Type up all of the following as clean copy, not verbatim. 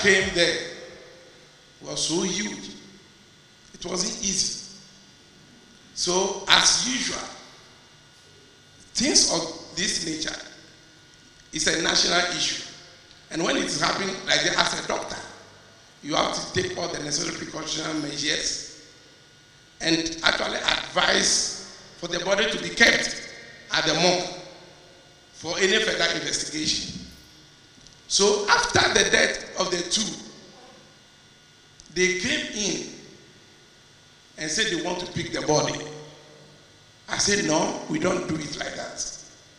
came there was so huge. It wasn't easy. So, as usual, things of this nature is a national issue. And when it's happening like that, as a doctor, you have to take all the necessary precautionary measures and actually advise for the body to be kept at the morgue for any further investigation. So after the death of the two, they came in and said they want to pick the body. I said, no, we don't do it like that.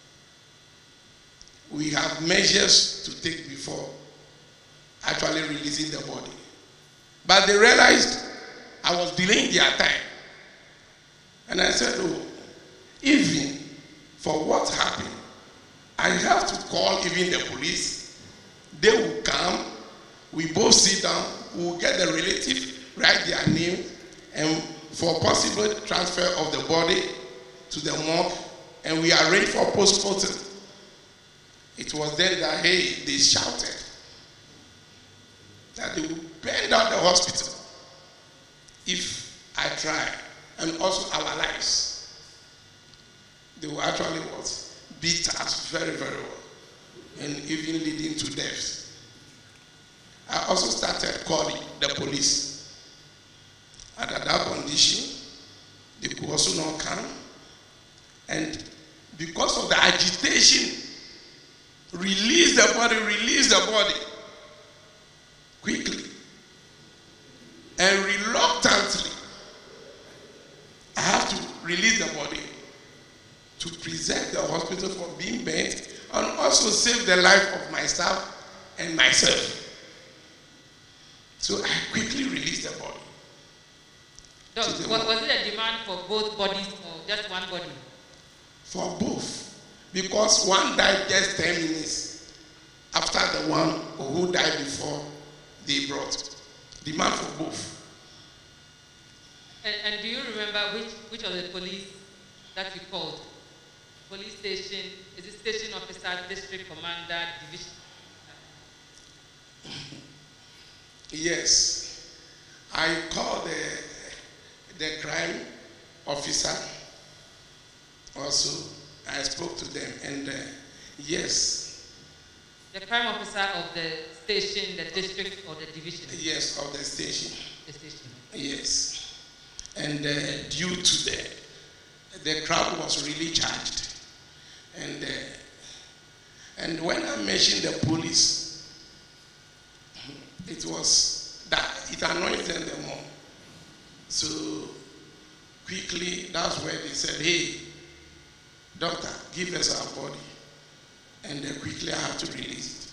We have measures to take before actually releasing the body. But they realized I was delaying their time. And I said, oh, even for what happened, I have to call even the police. They will come, we both sit down, we will get the relative, write their name, and for possible transfer of the body to the morgue, and we arrange for postmortem. It was then that, hey, they shouted that they would burn down the hospital if I try, and also our lives. They will actually beat us very, very well, and even leading to death. I also started calling the police. And at that condition, they could also not come. And because of the agitation, release the body quickly. And reluctantly, I have to release the body to preserve the hospital from being burnt and also save the life of my staff and myself. So I quickly released the body. So was it a demand for both bodies or just one body? For both. Because one died just 10 minutes after the one who died before they brought. Demand for both. And do you remember which of the police that you called? Police station, is it station officer, district commander, division? Yes. I called the crime officer also. I spoke to them, and yes. The crime officer of the station, the district, or the division? Yes, of the station. The station. Yes. And due to the crowd was really charged. And when I mentioned the police, it was that it annoyed them the more. So quickly, that's where they said, hey, doctor, give us our body. And quickly I have to release it.